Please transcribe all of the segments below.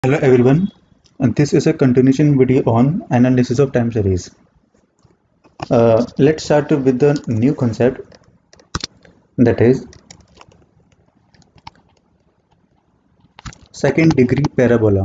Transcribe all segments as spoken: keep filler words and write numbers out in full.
Hello everyone, and this is a continuation video on analysis of time series. Uh, let's start with the new concept, that is second degree parabola.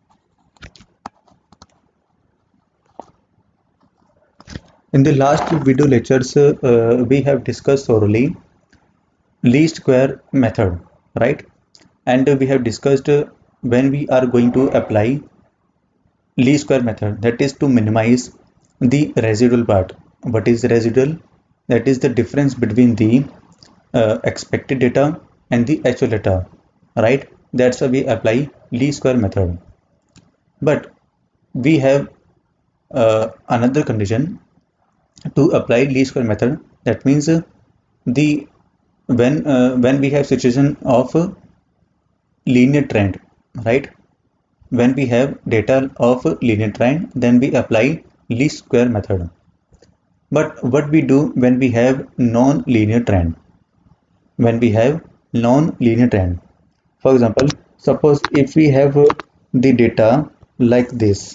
In the last video lectures, uh, we have discussed thoroughly least square method, right? And we have discussed uh, when we are going to apply least square method, that is to minimize the residual part. What is residual? That is the difference between the uh, expected data and the actual data, right? That's why we apply least square method. But we have uh, another condition to apply least square method. That means uh, the when uh, when we have situation of uh, linear trend, right? When we have data of linear trend, then we apply least square method. But what we do when we have non-linear trend? When we have non-linear trend, for example, suppose if we have uh, the data like this.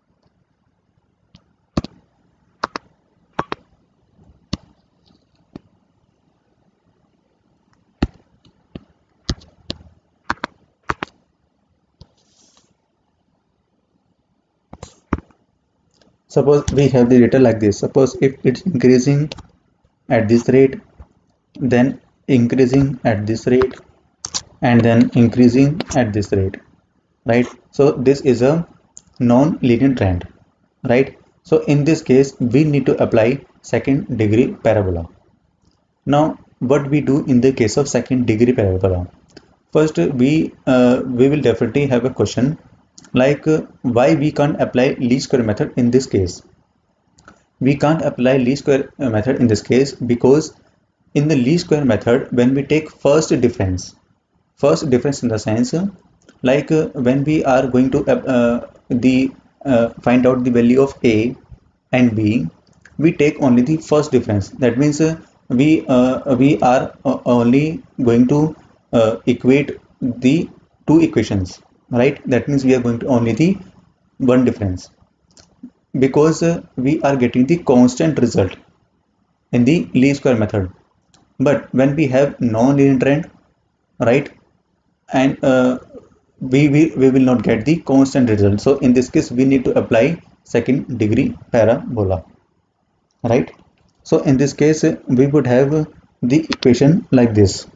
Suppose we have the data like this. Suppose if it's increasing at this rate, then increasing at this rate, and then increasing at this rate, right? So this is a non-linear trend, right? So in this case, we need to apply second degree parabola. Now, what we do in the case of second degree parabola? First, we uh, we will definitely have a question like uh, why we can't apply least square method in this case. We can't apply least square uh, method in this case because in the least square method, when we take first difference, first difference in the sense uh, like uh, when we are going to uh, uh, the uh, find out the value of A and B, we take only the first difference. That means uh, we uh, we are uh, only going to uh, equate the two equations, right? That means we are going to only the one difference because uh, we are getting the constant result in the least square method. But when we have non-linear trend, right, and uh, we, we we will not get the constant result. So in this case, we need to apply second degree parabola, right? So in this case, uh, we would have uh, the equation like this: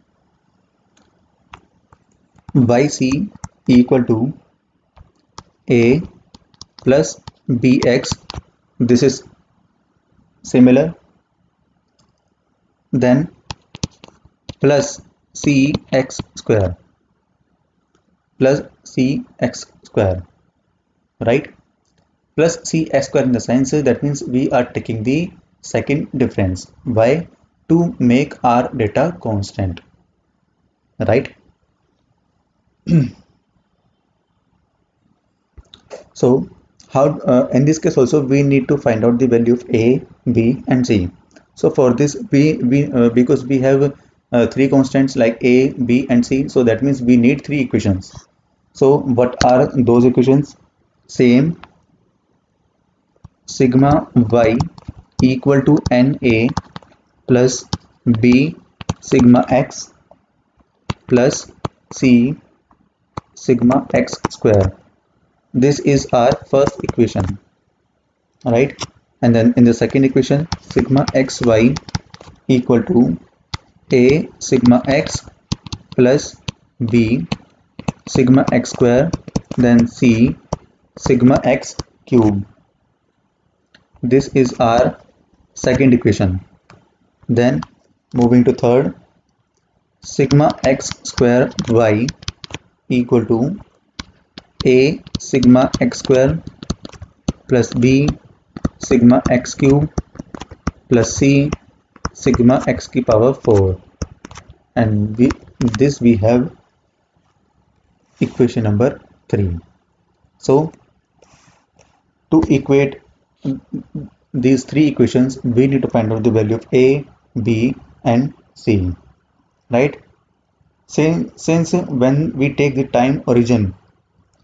yc equal to a plus bx. This is similar. Then plus cx square plus cx square, right? Plus cx square in the sense that means we are taking the second difference. Why? To make our data constant, right? So how uh, in this case also we need to find out the value of a, b and c. So for this we we uh, because we have uh, three constants like a, b and c, so that means we need three equations. So what are those equations? Same: sigma y equal to na plus b sigma x plus c sigma x square. This is our first equation, right? And then in the second equation, sigma xy equal to a sigma x plus b sigma x square, then c sigma x cube. This is our second equation. Then moving to third, sigma x square y equal to a sigma x square plus b sigma x cube plus c sigma x की power four, and we this we have equation number three. So to equate these three equations, we need to find out the value of a, b and c, right? Since, since when we take the time origin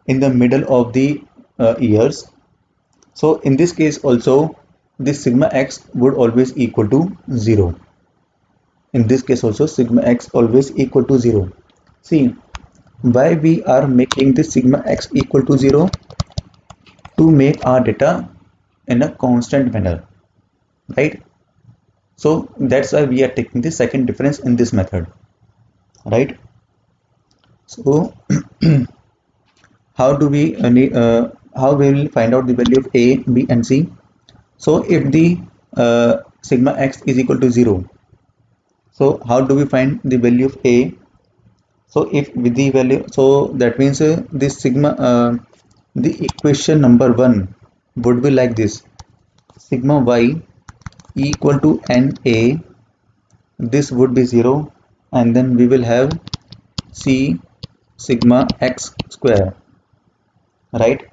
in the middle of the uh, years. So in this case also, this sigma x would always equal to zero. In this case also, sigma x always equal to zero. See, why we are making this sigma x equal to zero? To make our data in a constant manner, right? So that's why we are taking the second difference in this method, right? So how do we uh, need, uh, how we will find out the value of a, b and c? So if the uh, sigma x is equal to zero, so how do we find the value of a? So if with the value, so that means uh, this sigma, uh, the equation number one would be like this: sigma y equal to na, this would be zero, and then we will have c sigma x square, right?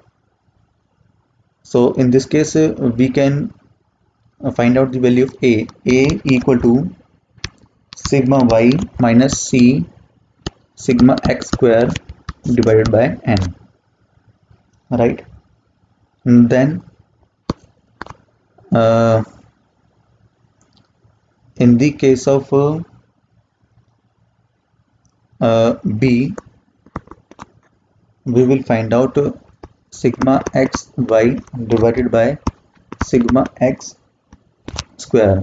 So in this case uh, we can uh, find out the value of a. A equal to sigma y minus c sigma x square divided by n, right? And then uh, in the case of uh, uh, b, we will find out uh, sigma x y divided by sigma x square.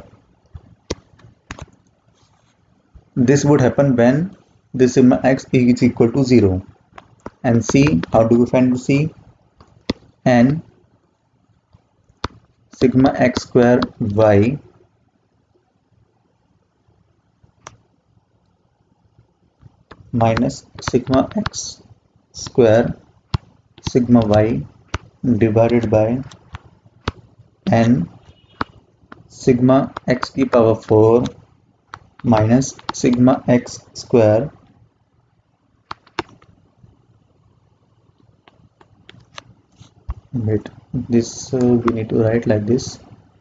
This would happen when the sigma x is equal to zero. And c, how do we find c? And sigma x square y minus sigma x square sigma y divided by n sigma x की power four minus sigma x square wait this uh, we need to write like this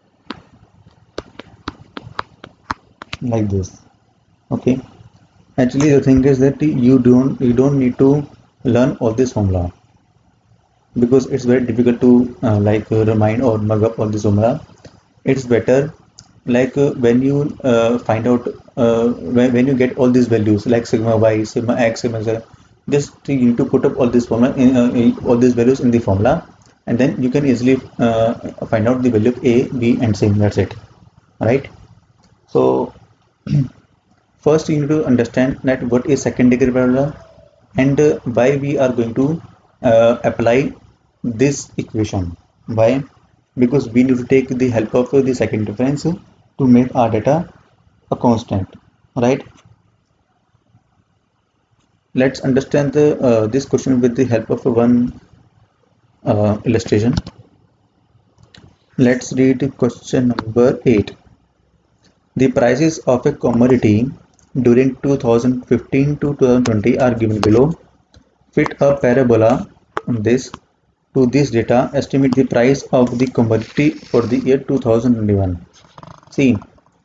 like this. Okay, actually the thing is that you don't you don't need to learn all this formula, because it's very difficult to uh, like uh, remind or mug up all this formula. It's better like uh, when you uh, find out uh, when, when you get all these values like sigma y sigma x sigma z, just you need to put up all this formula in, uh, in all these values in the formula, and then you can easily uh, find out the value of a, b and c. That's it, right? So first you need to understand that what is second degree parabola and uh, why we are going to uh, apply this equation. Why? Because we need to take the help of uh, the second difference to make our data a constant, right? Let's understand the uh, this question with the help of one uh, illustration. Let's read question number eight. The prices of a commodity during two thousand fifteen to two thousand twenty are given below. Fit a parabola on this to this data. Estimate the price of the commodity for the year two thousand twenty-one. See,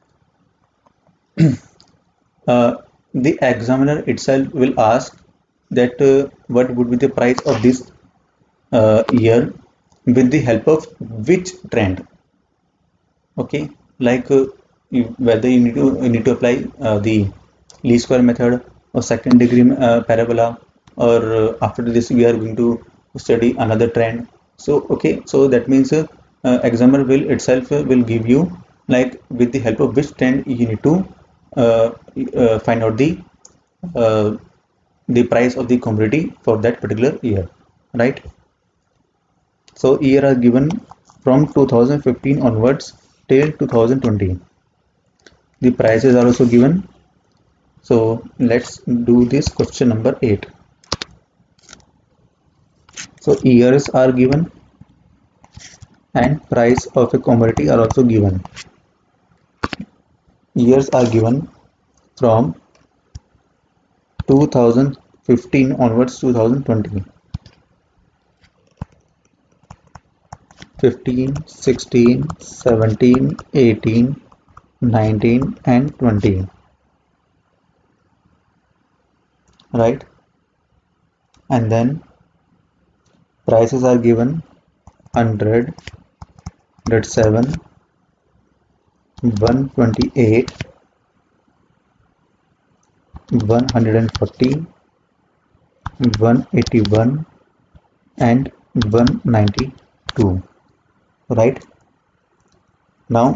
uh, the examiner itself will ask that uh, what would be the price of this uh, year with the help of which trend. Okay, like uh, you, whether you need to you need to apply uh, the least square method or second degree uh, parabola, or uh, after this we are going to study another trend. So okay, so that means uh, uh, examiner will itself uh, will give you like with the help of which trend you need to uh, uh, find out the uh, the price of the commodity for that particular year, right? So year are given from two thousand fifteen onwards till two thousand twenty. The prices are also given. So let's do this question number eight. So years are given and price of a commodity are also given. Years are given from two thousand fifteen onwards two thousand twenty. fifteen, sixteen, seventeen, eighteen, nineteen and twenty, right? And then prices are given one hundred, one oh seven, one twenty-eight, one forty, one eighty-one and one ninety-two. Right? Now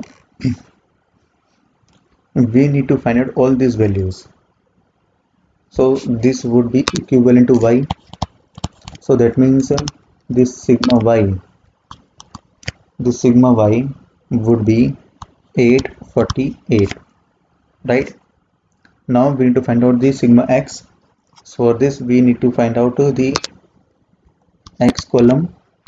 we need to find out all these values. So this would be equivalent to y. So that means uh, this sigma y, this sigma y would be eight forty-eight. Right? Now we need to find out the sigma x. So for this we need to find out uh, the x column.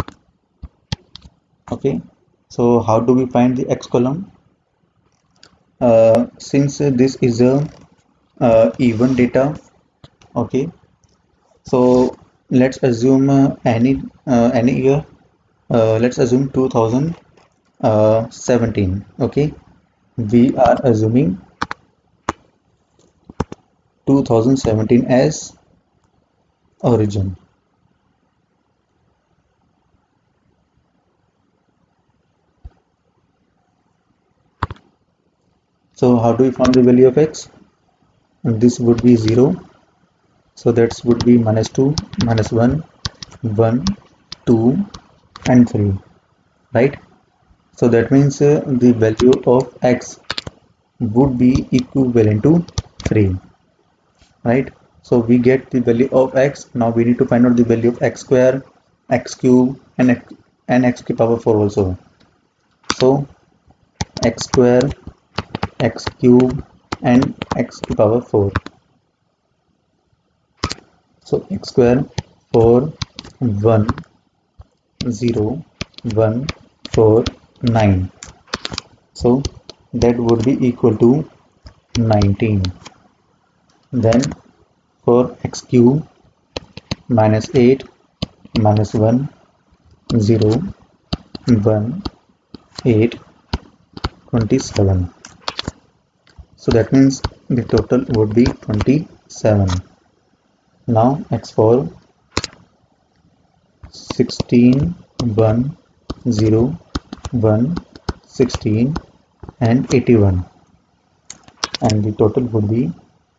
Okay. So how do we find the x column? Uh, since uh, this is a uh, even data, okay, so let's assume uh, any uh, any year, uh, let's assume two thousand seventeen. Okay, we are assuming two thousand seventeen as origin. So how do we find the value of x? And this would be zero, so that would be minus two, minus one, one, two and three. Right? So that means uh, the value of x would be equivalent to three. Right? So we get the value of x. Now we need to find out the value of x square, x cube and x, and x to the power four also. So x square, x cube and x to the power four. So x square four, one, zero, one, four, nine. So that would be equal to nineteen. Then for x cube, minus eight, minus one, zero, one, eight, twenty-seven. So that means the total would be twenty-seven. Now x four, sixteen, one, zero, one, sixteen and eighty-one, and the total would be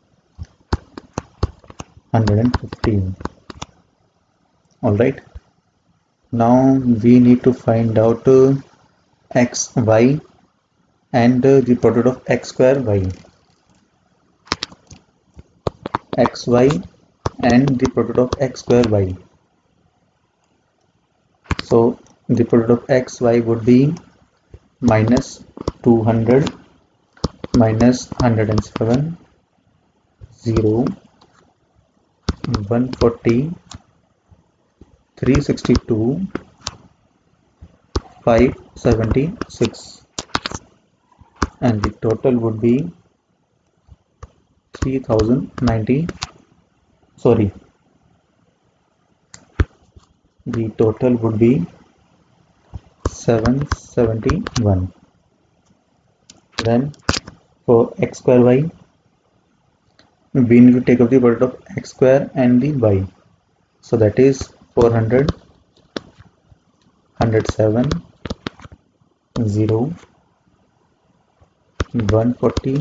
one hundred fifteen. Alright, now we need to find out uh, x, y and uh, the product of x square y, x, y and the product of x square y. So the product of x, y would be minus two hundred, minus one hundred seven, zero, one forty, three sixty-two, five seventy-six, and the total would be three thousand ninety. Sorry, the total would be seven seventy-one. Then for x square y, we need to take up the product of x square and the y. So that is four hundred, one hundred seven, zero, one forty,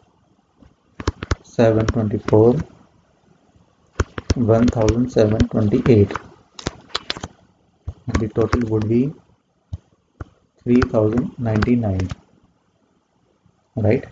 seven twenty-four, one thousand seven hundred twenty-eight, and the total would be three thousand ninety-nine. Right?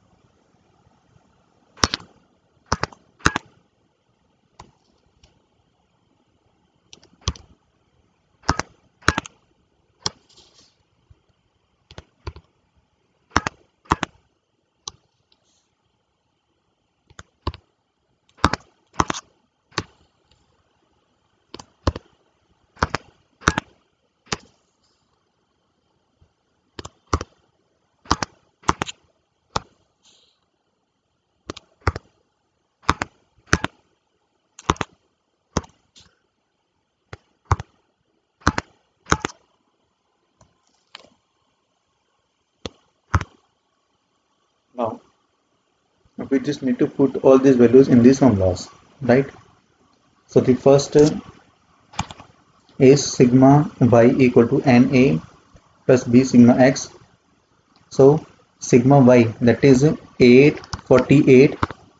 Now we just need to put all these values in these formulas, right? So the first uh, A sigma y equal to na plus b sigma x. So sigma y, that is eight hundred forty-eight,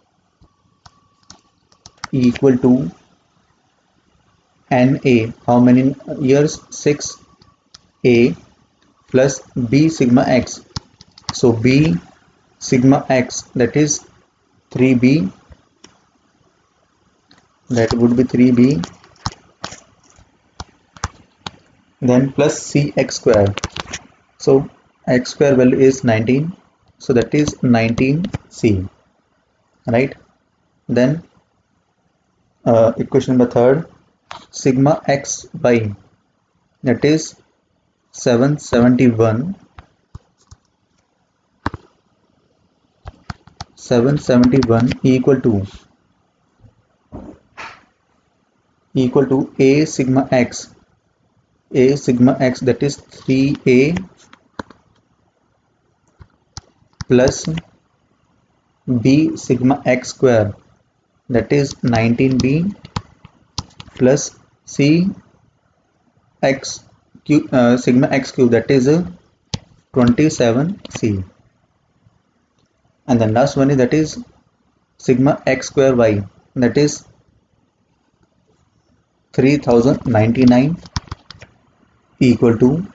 equal to na, how many years? six a plus b sigma x. So b sigma x, that is three b, that would be three b, then plus c x square. So x square value is nineteen, so that is nineteen c, right? Then uh, equation number third, sigma x y, that is seven hundred seventy-one, seven hundred seventy-one equal to equal to a sigma x, a sigma x, that is three a plus b sigma x square, that is nineteen b plus c x cube, uh, sigma x cube, that is uh, twenty-seven c, and the last one is, that is sigma x square y, that is three thousand ninety-nine equal to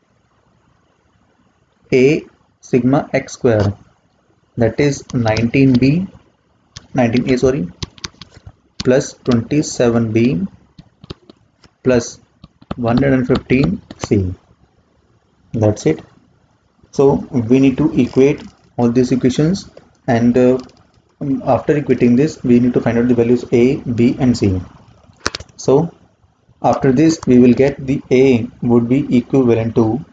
a sigma x square, that is nineteen b, nineteen a, sorry, plus twenty-seven b plus one hundred fifteen c. That's it. So we need to equate all these equations, and uh, after equating this, we need to find out the values a, b and c. So after this, we will get the a would be equivalent to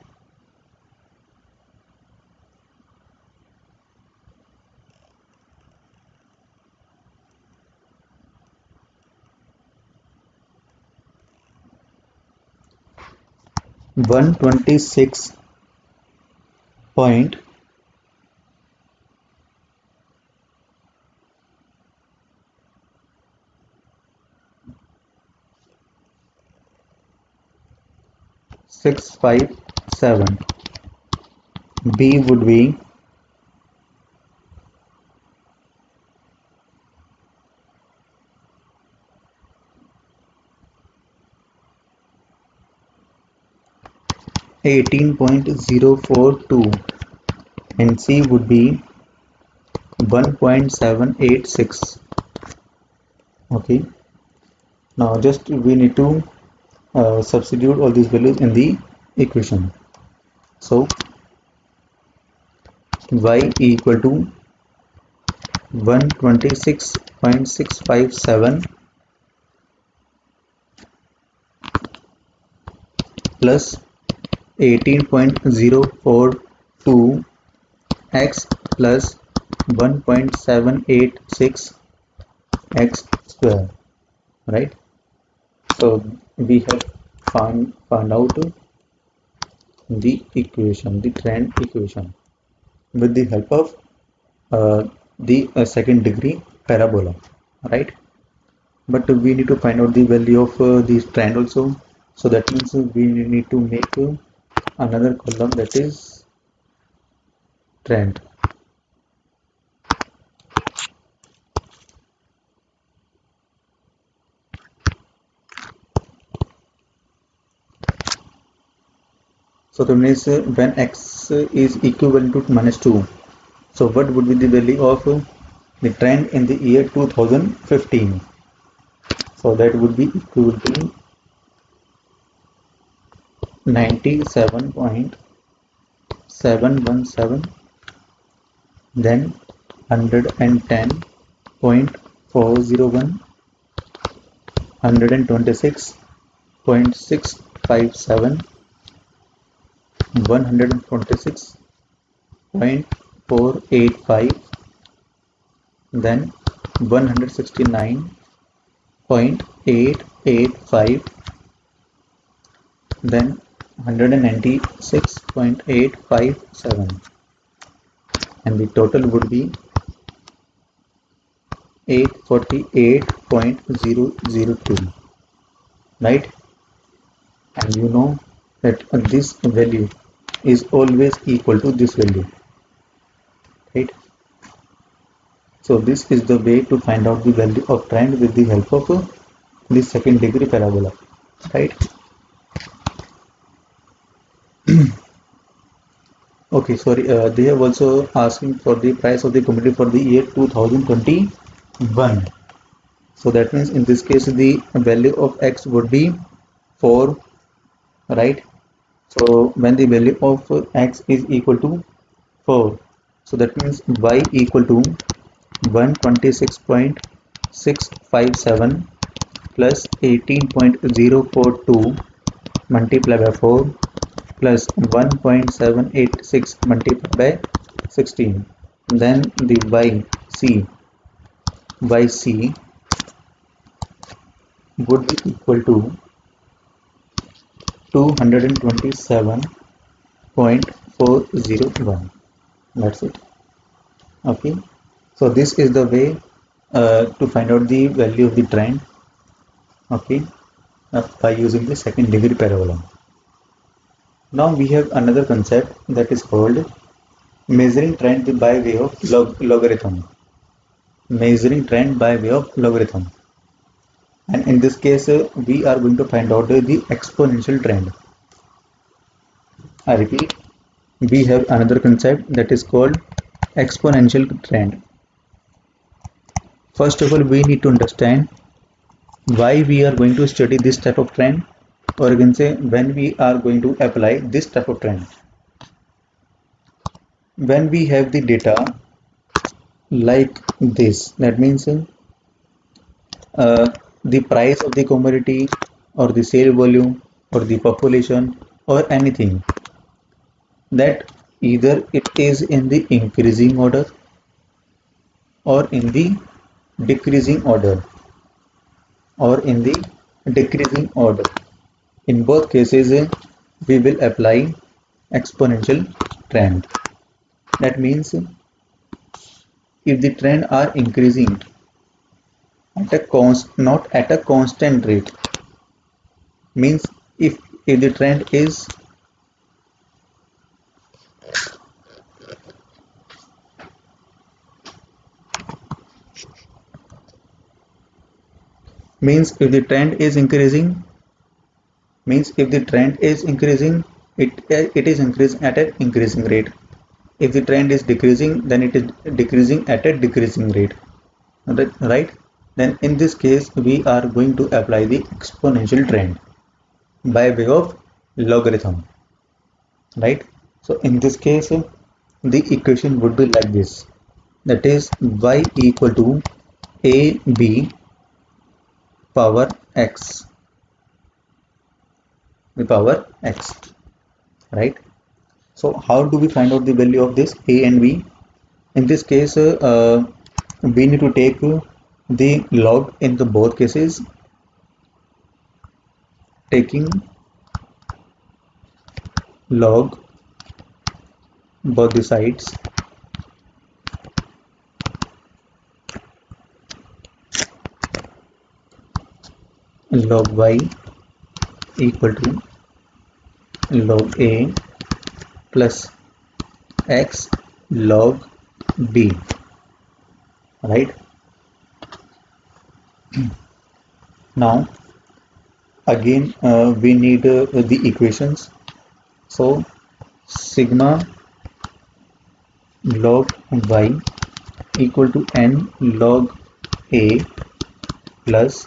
one hundred twenty-six point six five seven. B would be eighteen point zero four two, and C would be one point seven eight six. Okay, now just we need to uh, substitute all these values in the equation. So y equal to one hundred twenty-six point six five seven plus eighteen point zero four two x plus one point seven eight six x square, right? So we have found found out the equation, the trend equation, with the help of uh, the uh, second degree parabola, right? But we need to find out the value of uh, the trend also. So that means we need to make uh, another column, that is trend. So that means uh, when x is equivalent to minus two, so what would be the value of uh, the trend in the year two thousand fifteen? So that would be equal to ninety-seven point seven one seven, then one hundred ten point four zero one, one hundred twenty-six point six five seven, one hundred twenty-six point four eight five, then one hundred sixty-nine point eight eight five, then one hundred ninety-six point eight five seven, and the total would be eight hundred forty-eight point zero zero two, right? and you know that this value is always equal to this value, right? So this is the way to find out the value of trend with the help of uh, the second degree parabola, right? Okay, sorry, uh, they have also asking for the price of the commodity for the year two thousand twenty-one. So that means in this case the value of x would be four, right? So when the value of uh, x is equal to four, so that means y equal to one hundred twenty-six point six five seven plus eighteen point zero four two multiplied by four plus one point seven eight six multiplied by sixteen. Then the yc yc would be equal to two hundred twenty-seven point four zero one. That's it. Okay, so this is the way uh, to find out the value of the trend, okay, uh, by using the second degree parabola. Now we have another concept that is called measuring trend by way of log logarithm. Measuring trend by way of logarithm. And in this case, uh, we are going to find out uh, the exponential trend. I repeat, we have another concept that is called exponential trend. First of all, we need to understand why we are going to study this type of trend, or you can say when we are going to apply this type of trend. When we have the data like this, that means uh, the price of the commodity or the sale volume or the population or anything, that either it is in the increasing order or in the decreasing order or in the decreasing order. In both cases, we will apply exponential trend. That means if the trend are increasing at a const not at a constant rate, means if if the trend is means if the trend is increasing means if the trend is increasing, it it is increasing at an increasing rate. If the trend is decreasing, then it is decreasing at a decreasing rate, right? Then in this case we are going to apply the exponential trend by way of logarithm, right? So in this case the equation would be like this, that is y equal to ab power x, the power x, right? So how do we find out the value of this a and b? In this case uh, uh, we need to take uh, the log in the both cases, taking log both the sides, log y equal to log a plus x log b, right? Now again uh, we need uh, the equations. So sigma log y equal to n log a plus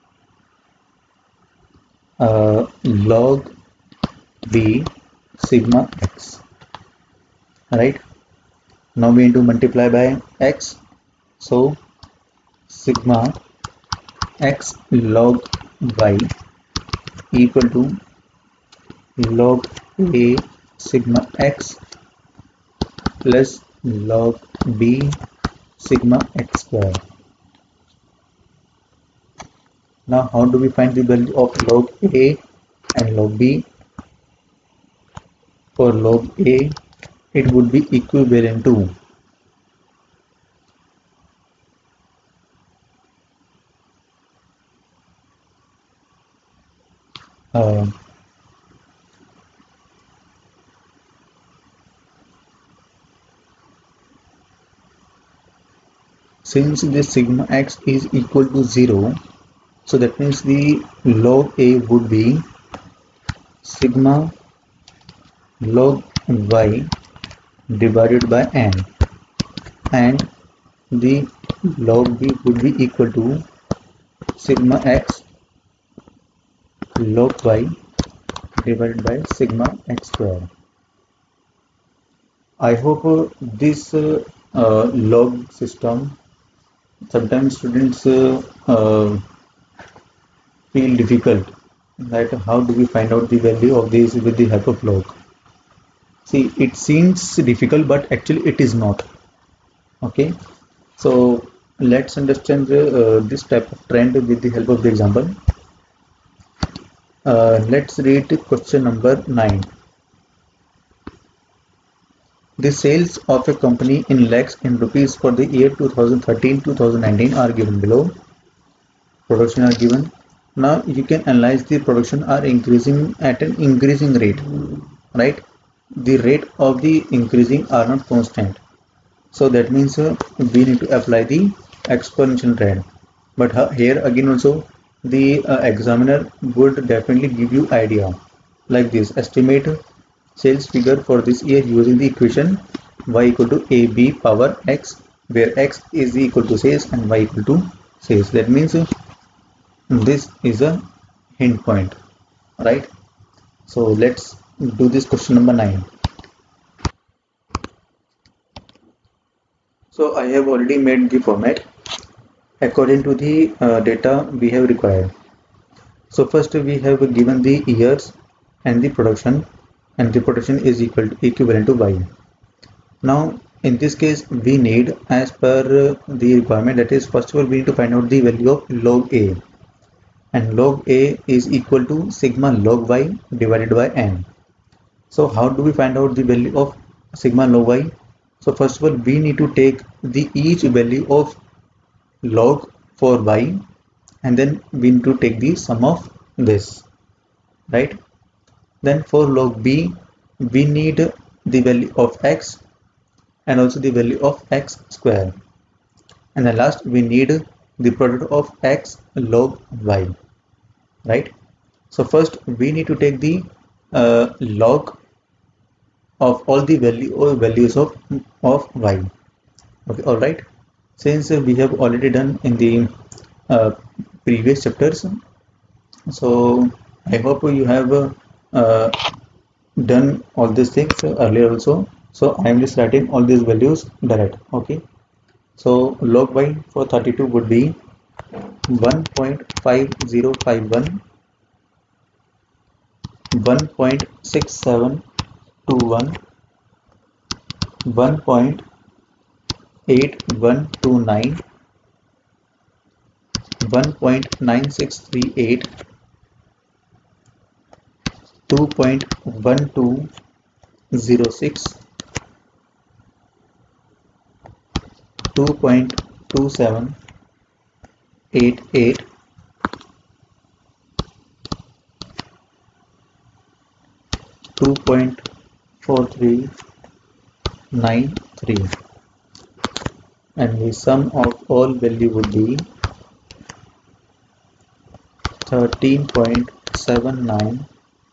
uh, log b sigma x, right? Now we need to multiply by x, so sigma x log y equal to log a sigma x plus log b sigma x square. Now how do we find the value of log a and log b? For log a it would be equivalent to uh, since the sigma x is equal to zero, so that means the log a would be sigma log y divided by n, and the log b would be equal to sigma x log y divided by sigma x square. I hope uh, this uh, uh, log system, sometimes students uh, uh, feel difficult that how do we find out the value of this with the help of log. See, it seems difficult, but actually it is not. Okay, so let's understand uh, this type of trend with the help of the example. Uh, let's read question number nine. The sales of a company in lakhs in rupees for the year two thousand thirteen to two thousand nineteen are given below. Production are given. Now you can analyze the production are increasing at an increasing rate, right? The rate of the increasing are not constant. So that means uh, we need to apply the exponential trend. But uh, here again also the uh, examiner would definitely give you idea like this: estimate sales figure for this year using the equation y equal to ab power x, where x is equal to sales and y equal to sales. That means uh, this is a hint point, right? So let's do this question number nine. So I have already made the format according to the uh, data we have required. So first we have given the years and the production, and the production is equal to, equivalent to y. Now in this case we need, as per uh, the requirement, that is first of all we need to find out the value of log a, and log a is equal to sigma log y divided by n. So how do we find out the value of sigma log y? So first of all we need to take the each value of log for y, and then we need to take the sum of this, right? Then for log b we need the value of x and also the value of x square, and then last we need the product of x log y, right? So first we need to take the uh, log of all the value or values of of y. Okay, all right. Since uh, we have already done in the uh, previous chapters, so I hope you have uh, uh, done all these things earlier also. So I am just writing all these values direct. Okay. So log y for thirty-two would be one point five zero five one, one point six seven two one, one point eight one two nine, one point nine six three eight, two point one two zero six, two point two seven eight eight, two point four three nine three, and the sum of all value would be thirteen point seven nine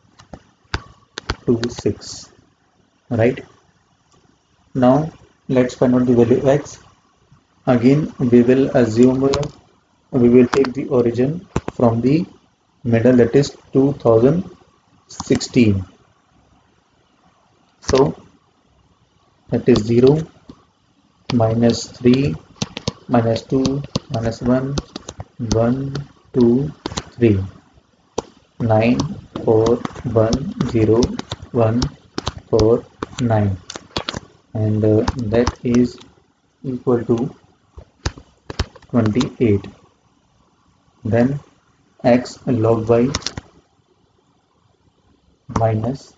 two six, right? Now let's find out the value of x. Again we will assume uh, we will take the origin from the middle, that is two thousand sixteen. So that is zero, minus three, minus two, minus one, one, two, three, nine, four, one, zero, one, four, nine, and uh, that is equal to twenty-eight. Then x log y minus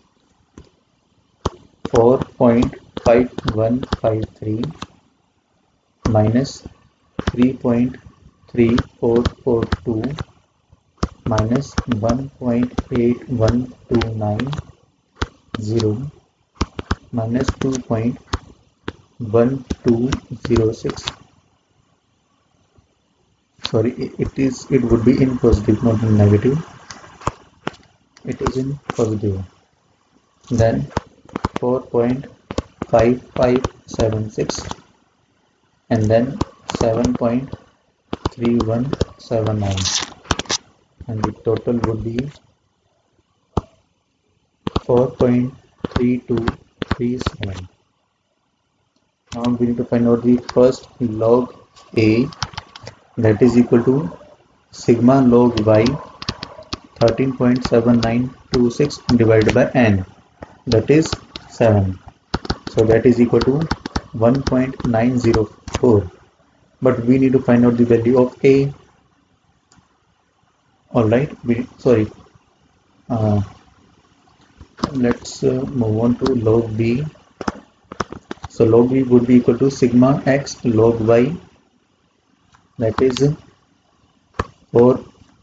four point five one five three minus three point three four four two minus one point eight one two nine zero minus two point one two zero six sorry, it is it would be in positive, not in negative. It is in positive. Then four point five five seven six and then seven point three one seven nine, and the total would be four point three two three seven. Now we need to find out the first log A, that is equal to sigma log y thirteen point seven nine two six divided by n, that is seven. So that is equal to one point nine zero four. But we need to find out the value of A. Alright, we sorry. Uh, let's uh, move on to log B. So log B would be equal to sigma x log y, that is four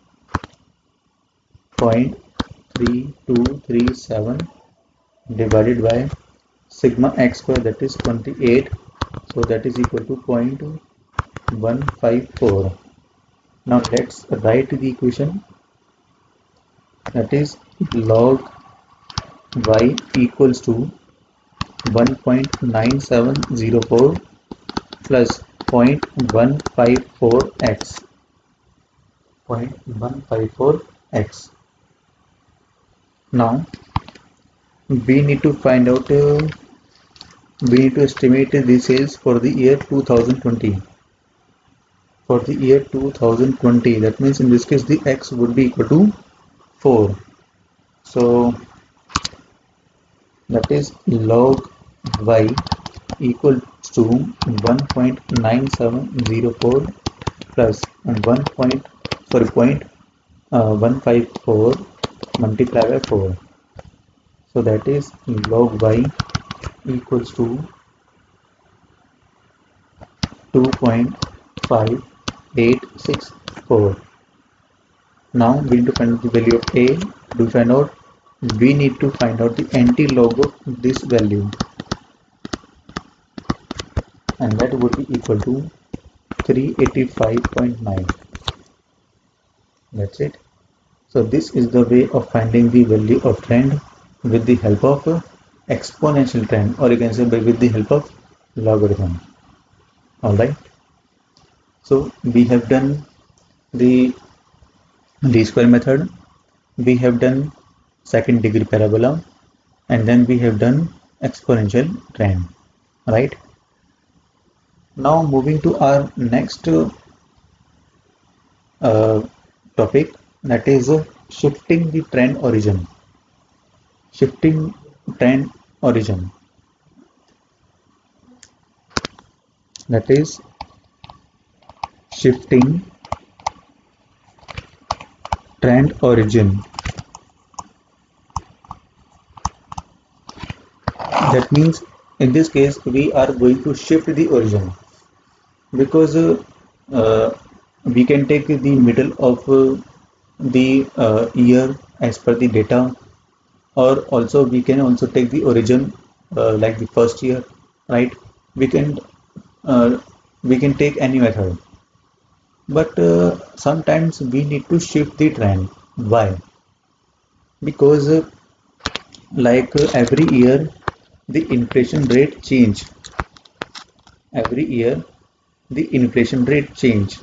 point three two three seven divided by sigma x square, that is twenty-eight. So that is equal to zero point one five four. Now let's write the equation, that is log y equals to one point nine seven zero four plus zero point one five four x, zero point one five four x. Now we need to find out uh, we need to estimate the sales for the year two thousand twenty. For the year two thousand twenty, that means in this case the x would be equal to four. So that is log y equal to one point nine seven zero four plus one point sorry point uh, one five four multiplied by four. So that is log y equals to two point five eight six four. Now we need to find out the value of A. To find out, we need to find out the anti-log of this value, and that would be equal to three eighty-five point nine. That's it. So this is the way of finding the value of trend with the help of exponential trend, or you can say by with the help of logarithm. Alright. So we have done the least square method, we have done second degree parabola, and then we have done exponential trend, right? Now moving to our next uh, topic, that is uh, shifting the trend origin. Shifting trend origin, that is shifting trend origin. That means in this case we are going to shift the origin, because uh, uh, we can take the middle of uh, the uh, year as per the data, or also we can also take the origin uh, like the first year, right? We can uh, we can take any method, but uh, sometimes we need to shift the trend. Why? Because uh, like uh, every year the inflation rate change. Every year the inflation rate change.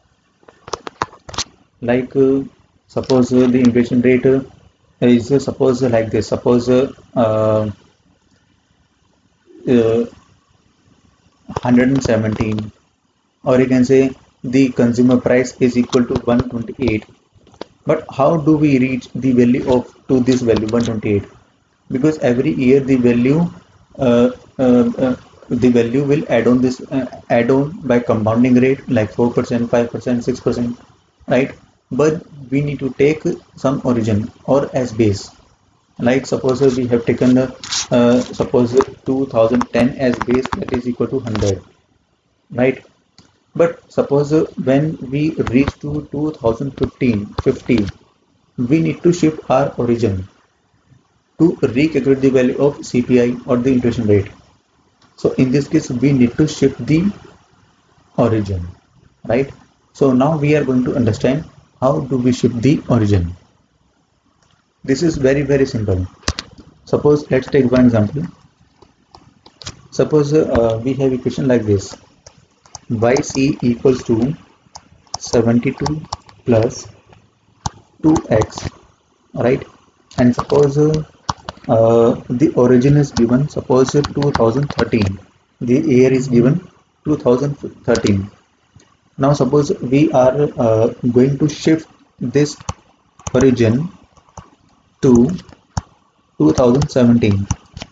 Like uh, suppose uh, the inflation rate uh, is uh, suppose uh, like this. Suppose uh, uh, uh, one hundred seventeen, or you can say the consumer price is equal to one twenty-eight. But how do we reach the value of to this value one twenty-eight? Because every year the value uh, uh, uh, the value will add on this uh, add on by compounding rate, like four percent, five percent, six percent, right? But we need to take some origin or as base. Like suppose we have taken the uh, suppose two thousand ten as base, that is equal to one hundred, right? But suppose uh, when we reach to two thousand fifteen fifty, we need to shift our origin to recalculate the value of C P I or the inflation rate. So in this case we need to shift the origin, right? So now we are going to understand how do we shift the origin. This is very very simple. Suppose let's take one example. Suppose uh, we have equation like this: yc equals to seventy-two plus two x, right? And suppose uh, uh, the origin is given, suppose uh, two thousand thirteen, the year is given two thousand thirteen. Now suppose we are uh, going to shift this origin to two thousand seventeen.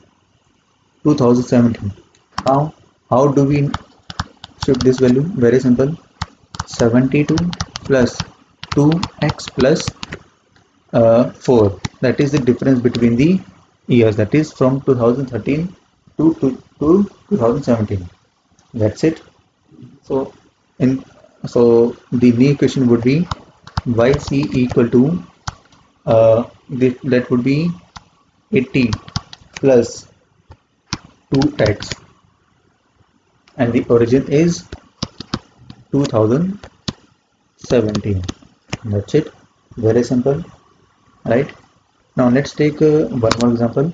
Now how do we shift this value? Very simple: seventy-two plus two x plus uh, four, that is the difference between the years, that is from two thousand thirteen to, to, to two thousand seventeen. That's it. So in so the new equation would be yc equal to uh, the, that would be eighty plus two x, and the origin is two thousand seventeen. That's it. Very simple, right? Now let's take uh, one more example.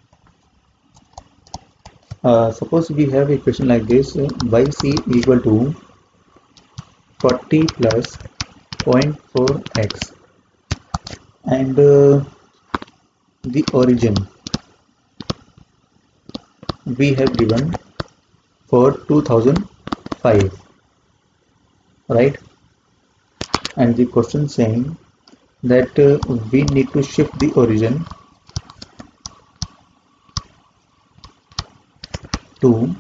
Uh, suppose we have a question like this: uh, yc equal to forty plus zero point four x, and uh, the origin we have given for two thousand five, right? And the question saying that uh, we need to shift the origin to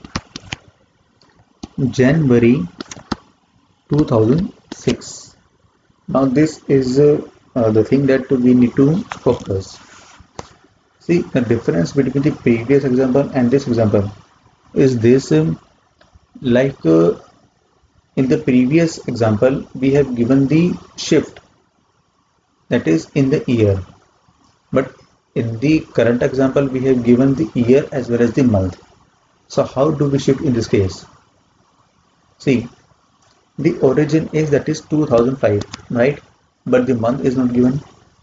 January two thousand six. Now this is uh, uh, the thing that we need to focus. See, the difference between the previous example and this example is this: um, like uh, in the previous example we have given the shift, that is in the year, but in the current example we have given the year as well as the month. So how do we shift in this case? See, the origin is, that is two thousand five, right? But the month is not given.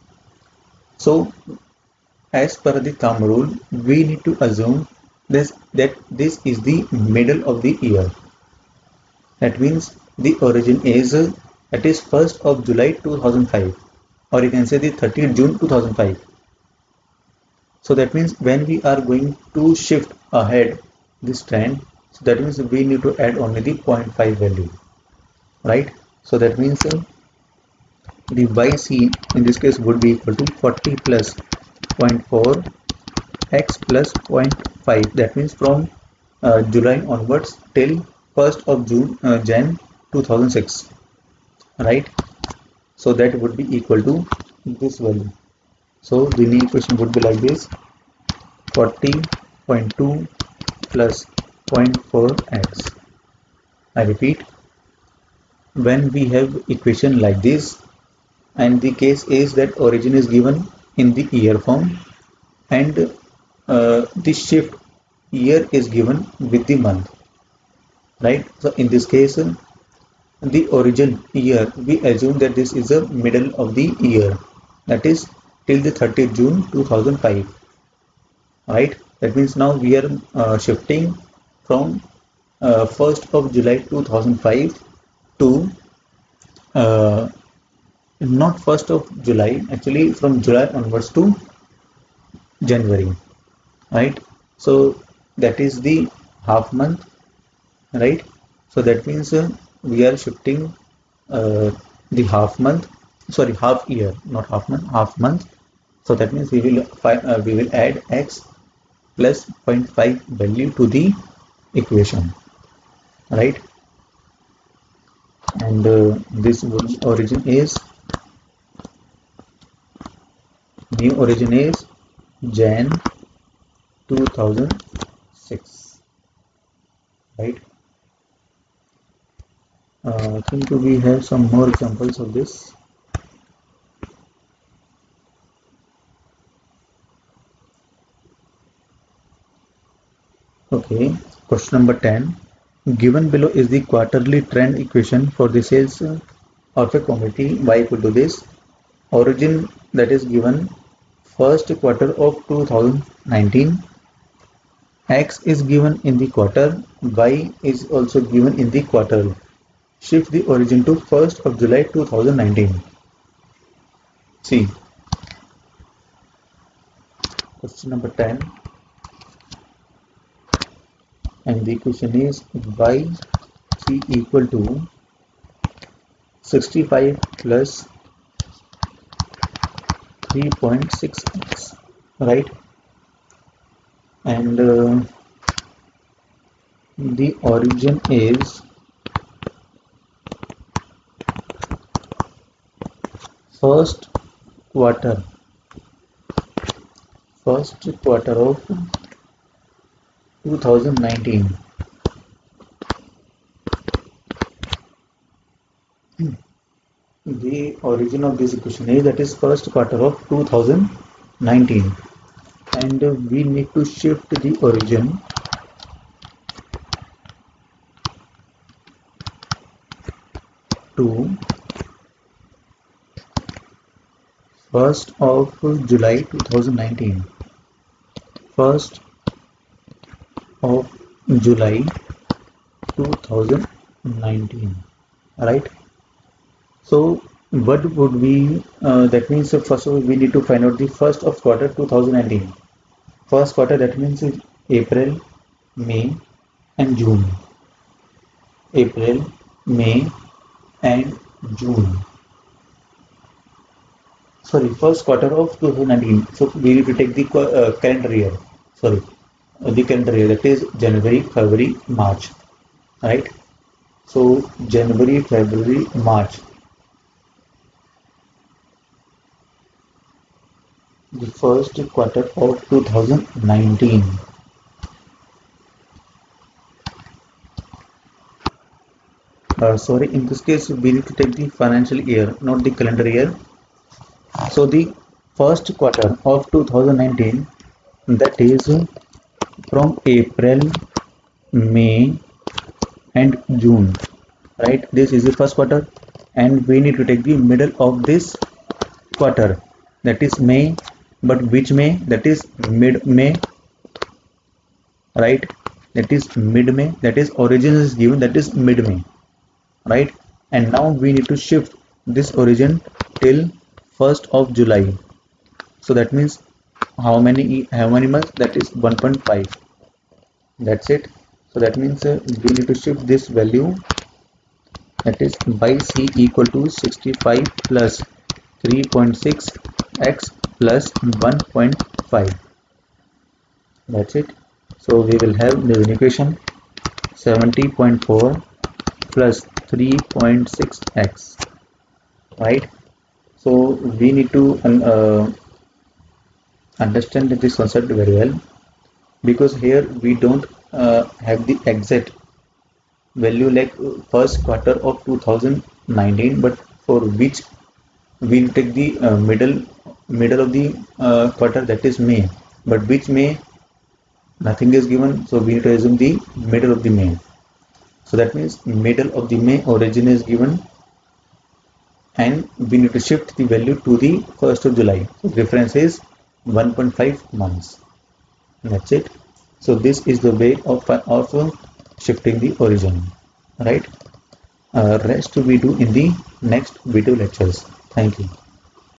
So as per the thumb rule, we need to assume this that this is the middle of the year. That means the origin is uh, that is first of July two thousand five, or you can say the thirtieth June two thousand five. So that means when we are going to shift ahead this trend, so that means we need to add only the zero point five value, right? So that means uh, the yc in this case would be equal to forty plus zero point four x plus zero point five, that means from uh, July onwards till first of June uh, Jan two thousand six, right? So that would be equal to this value. So the new equation would be like this: forty point two plus zero point four x. I repeat, when we have equation like this and the case is that origin is given in the year form and uh, the shift year is given with the month, right? So in this case, uh, the origin year, we assume that this is the middle of the year, that is till the thirtieth June two thousand five, right? That means now we are uh, shifting from uh, first of July two thousand five to uh, not first of July, actually from July onwards to January, right? So that is the half month, right? So that means uh, we are shifting uh, the half month, sorry, half year, not half month, half month. So that means we will uh, we will add x plus zero point five value to the equation, right? And uh, this origin is, new origin is Jan two thousand six, right? Uh, I think we have some more examples of this. Okay, question number ten. Given below is the quarterly trend equation for the sales of a commodity. Y equal to this. Origin that is given first quarter of two thousand nineteen. X is given in the quarter. Y is also given in the quarter. Shift the origin to first of July two thousand nineteen. See. Question number ten. And the question is Y C equal to sixty-five plus three point six x, right? And uh, the origin is first quarter first quarter of two thousand nineteen. The origin of this equation is that is first quarter of two thousand nineteen, and uh, we need to shift the origin to first of July two thousand nineteen. First of July two thousand nineteen, right? So what would we uh, that means uh, first of all we need to find out the first of quarter two thousand nineteen. First quarter, that means April, May and June. April, May and June. Sorry, first quarter of two thousand nineteen. So we need to take the uh, calendar year. Sorry, uh, the calendar year, that is January, February, March, right? So January, February, March. The first quarter of two thousand nineteen. Uh, sorry, in this case we need to take the financial year, not the calendar year. So the first quarter of two thousand nineteen, that is from April, May and June, right? This is the first quarter, and we need to take the middle of this quarter, that is May. But which May? That is mid May, right? That is mid May. That is origin is given, that is mid May, right? And now we need to shift this origin till first of July. So that means how many how many months? That is one point five. That's it. So that means uh, we need to shift this value, that is by C equal to sixty-five plus three point six x plus one point five. That's it. So we will have the equation seventy point four plus three point six x, right? So we need to uh, understand this concept very well, because here we don't uh, have the exact value like first quarter of two thousand nineteen, but for which we'll take the uh, middle middle of the uh, quarter, that is May. But which May? Nothing is given, so we need to assume the middle of the May. So that means middle of the May origin is given, and we need to shift the value to the first of July. So difference is one point five months. That's it. So this is the way of, of shifting the origin, right? Uh, rest we do in the next video lectures. Thank you.